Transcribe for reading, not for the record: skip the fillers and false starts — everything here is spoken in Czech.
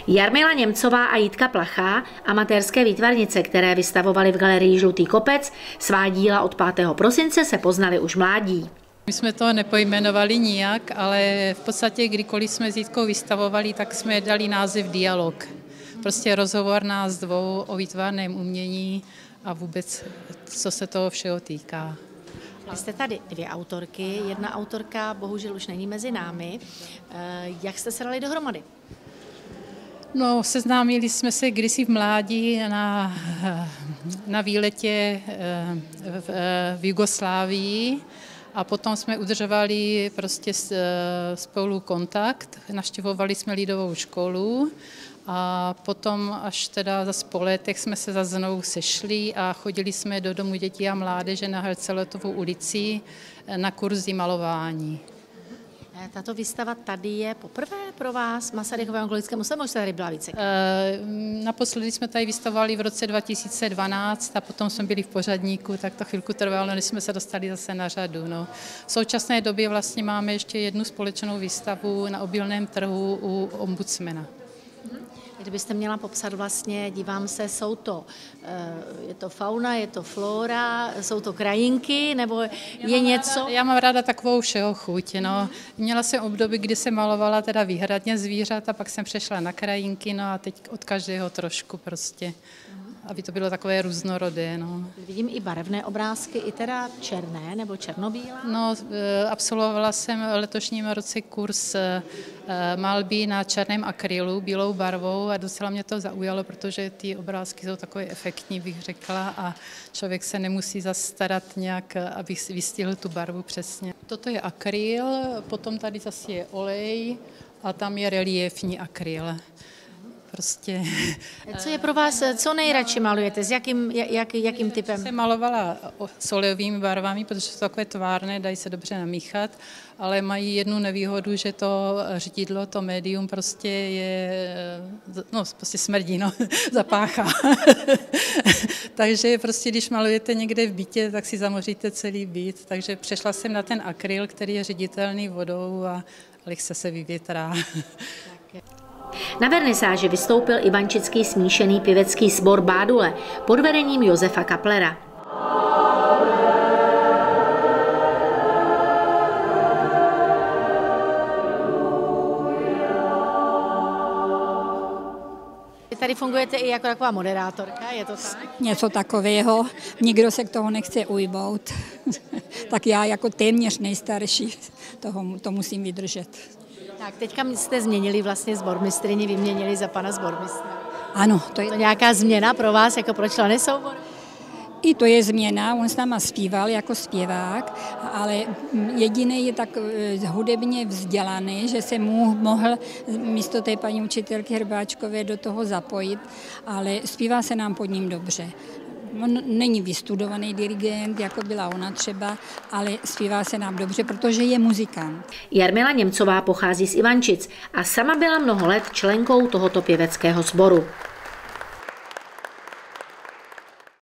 Jarmila Němcová a Jitka Plachá, amatérské výtvarnice, které vystavovaly v galerii Žlutý kopec, svá díla od 5. prosince se poznali už mládí. My jsme to nepojmenovali nijak, ale v podstatě kdykoliv jsme s Jitkou vystavovali, tak jsme dali název Dialog. Prostě rozhovor nás dvou o výtvarném umění a vůbec, co se toho všeho týká. Vy jste tady 2 autorky, jedna autorka bohužel už není mezi námi. Jak jste se dali dohromady? No, seznámili jsme se kdysi v mládí na výletě v Jugoslávii a potom jsme udržovali prostě spolu kontakt, navštěvovali jsme lidovou školu a potom až teda za po letech jsme se zase znovu sešli a chodili jsme do Domu dětí a mládeže na Helceletovou ulici na kurzy malování. Tato výstava tady je poprvé pro vás v Masarykově onkologickém ústavu, už jste tady byla více? Naposledy jsme tady vystavovali v roce 2012 a potom jsme byli v pořadníku, tak to chvilku trvalo, než jsme se dostali zase na řadu. No. V současné době vlastně máme ještě jednu společnou výstavu na obilném trhu u ombudsmana. Kdybyste měla popsat vlastně, dívám se, je to fauna, je to flora, jsou to krajinky, nebo je něco? Já mám ráda takovou všeho chuť. No. Měla jsem období, kdy jsem malovala teda výhradně zvířata, pak jsem přešla na krajinky, no a teď od každého trošku prostě, aby to bylo takové různorodé. No. Vidím i barevné obrázky, i teda černé nebo černobílé? No, absolvovala jsem v letošním roce kurz malby na černém akrylu, bílou barvou a docela mě to zaujalo, protože ty obrázky jsou takové efektní, bych řekla, a člověk se nemusí zastarat nějak, aby vystihl tu barvu přesně. Toto je akryl, potom tady zase je olej a tam je reliefní akryl. Prostě. Co je pro vás, co nejradši malujete, s jakým typem? Jsem malovala solejovými barvami, protože jsou takové tvárné, dají se dobře namíchat, ale mají jednu nevýhodu, že to řididlo, to médium prostě prostě smrdí, zapáchá. Takže prostě, když malujete někde v bytě, tak si zamoříte celý byt. Takže přešla jsem na ten akryl, který je ředitelný vodou a lehce se vyvětrá. Na vernisáži vystoupil ivančický smíšený pěvecký sbor Bádule pod vedením Josefa Kaplera. Vy tady fungujete i jako taková moderátorka, je to tak? Něco takového, nikdo se k toho nechce ujmout, tak já jako téměř nejstarší to musím vydržet. Tak teďka jste změnili vlastně sbormistryni, vyměnili za pana sbormistra. Ano. To je nějaká změna pro vás, jako pro členy souboru? I to je změna, on s náma zpíval jako zpěvák, ale jediný je tak hudebně vzdělaný, že se mohl místo té paní učitelky Hrbáčkové do toho zapojit, ale zpívá se nám pod ním dobře. On není vystudovaný dirigent, jako byla ona třeba, ale zpívá se nám dobře, protože je muzikant. Jarmila Němcová pochází z Ivančic a sama byla mnoho let členkou tohoto pěveckého sboru.